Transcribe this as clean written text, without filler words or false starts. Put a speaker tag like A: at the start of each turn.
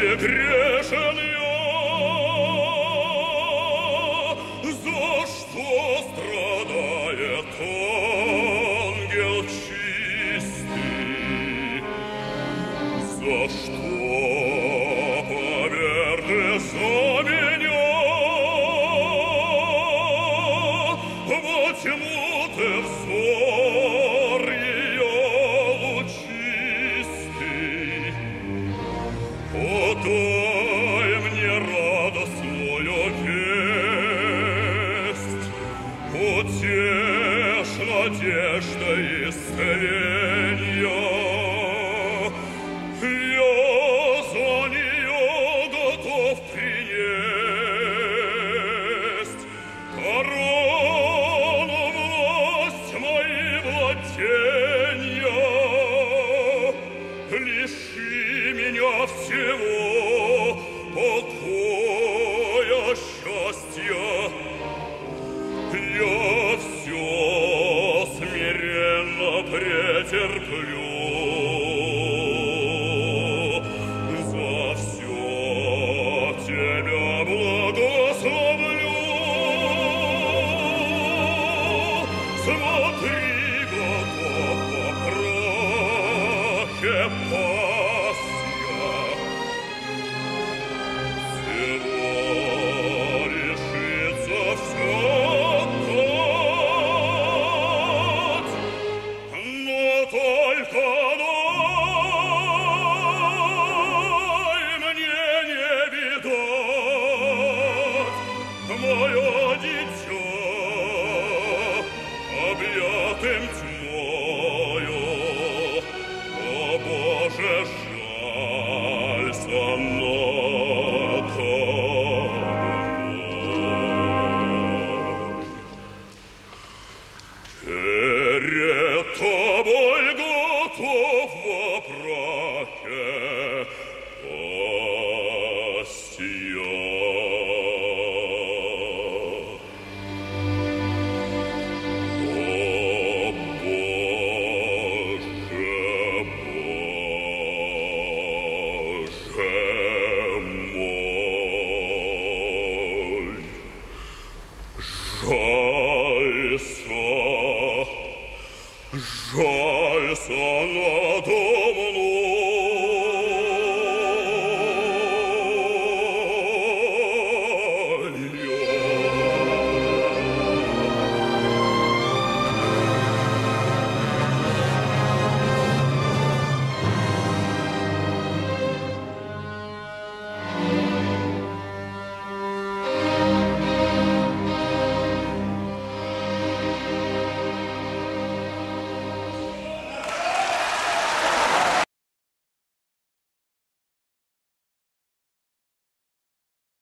A: грешен я, за что страдает ангел чистый, за что поверь за меня, во тьму ты взор ее лучистый. Подай мне радостную весть, утешь надеждой исцеления. Я за нее готов принесть корону, власть мои владения. Лиши меня всего покоя, счастья